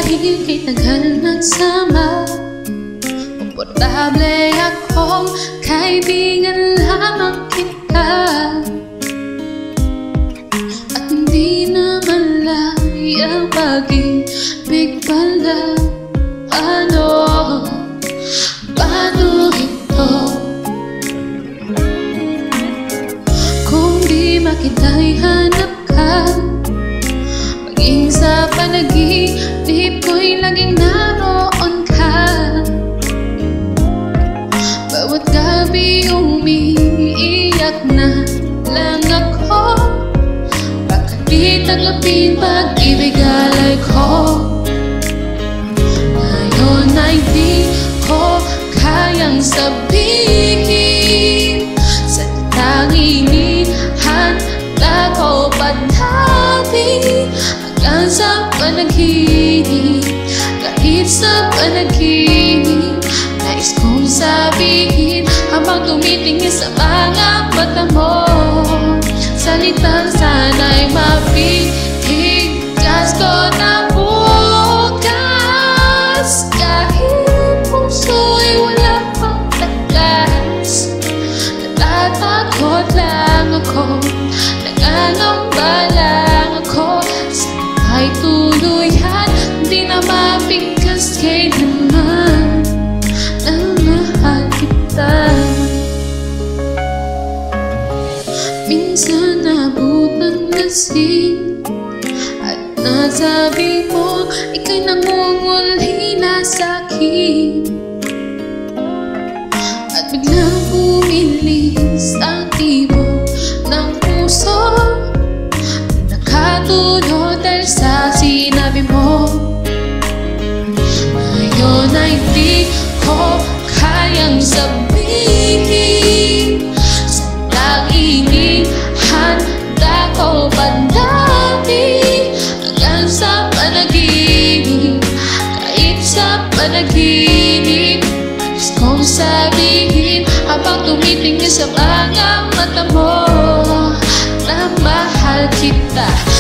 Dahil kay tagal nagsama, komportable akong kaibigan lamang kita. At hindi naman layang pag-ibig pala. Paano ito? Kung di makita'y hanap ka, maging sa panaginip ko'y laging naroon ka. Bawat gabi umiiyak na lang ako, bakit di tanggapin pag-ibig alay ko? Ngayon ay di ko kayang sabihin, salitang inihanda ko pa dati. Hanggang sa panaginip, kahit sa panaginip, nais kong sabihin habang tumitingin sa mga mata mo. Salitang sana'y mabigkas ko na bukas, kahit puso'y wala pang tagas. Natatakot lang ako, nangangamba lang ako. Ay tuluyan, di na mabigkas kailanman na mahal kita. Minsan nabot ng lasing at nasabi mo ika'y nangungulila sa'kin, at biglang bumilis ang tibok ng puso. Nakatulog dahil sa sinabi mo. Ngayon ay di ko kayang sabihin, sandang inihanda ko pa dati. Hanggang sa panaginip, kahit sa panaginip, nais kong sabihin habang tumitingin sa mga mata mo na mahal kita.